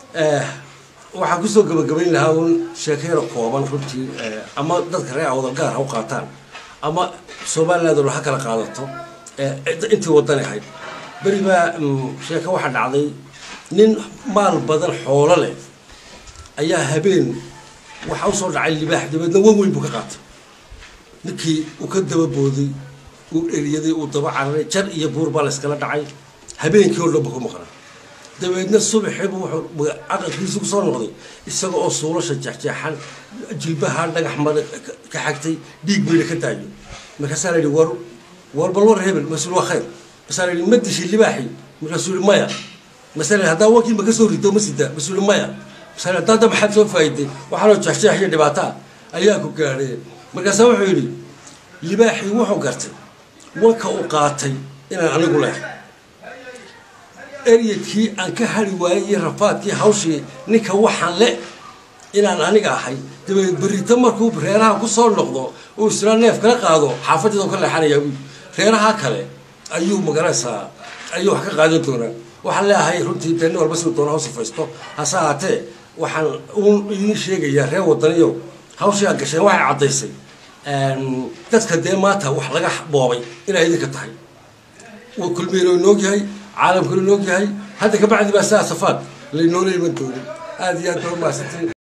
waxaan kusoo gabagabayn lahaa un sheekayro kooban runtii ama dadka reer awdal gaar ha u qaataan ama Soomaaliland ha kala qaadato intii wadan ahayd bari baa sheeko waxa dhacday nin maal badan xoolo leh ayaa habeen waxa uu soo dhacay libaax dibadna weyn buu ka qaatay ninkii uu ka daba booday uu eriyay uu daba cararay jar iyo buur baa la iskala dhacay habeenkii oo dhan ku maqnaa dabeedna subaxii wuxuu aqalkiisu ku soo noqday isagoo oo suulasha jaxjaxan jilbaha dhagax mar ka xigtay dhiig weyn ka taayo markaas la war bal war hebel mas'uul waa khayr mas'aal ma dishi libaaxi mas'uul maya mas'aal hada waqti ma ka soo rido masida mas'uul maya mas'aal dad maxad soo faa'iiday waxa loo jaxjaxiyo dhibaato ayaa ku gaaray markaas wuxuu yiri libaaxi wuxuu gartay wanka uu qaatay inaan anigu leeyahay eriyadkii aan ka hari waayay rafaadkii hawshii ninka waxaan le inaan aniga ahay dabeed barita markuu reeraha ku soo noqdo oo isla neef kala qaado xaafadida ka leexanaya reeraha kale ayuu magaraysaa ayuu wax ka qaadan doonaa waxaan leeyahay runtii been walba soo doona hoos faysto hasaate waxaan uu idin sheegayaa reer wadaniyo hawshii aan gashay waxay cadaysay dadka deemaanta wax laga boobay inay idinka tahay oo kulmeero noogyahay عالم كله نوجهي هذا كبعد بس أسفاد اللي نوري من دوري هذه أنتم ما ستين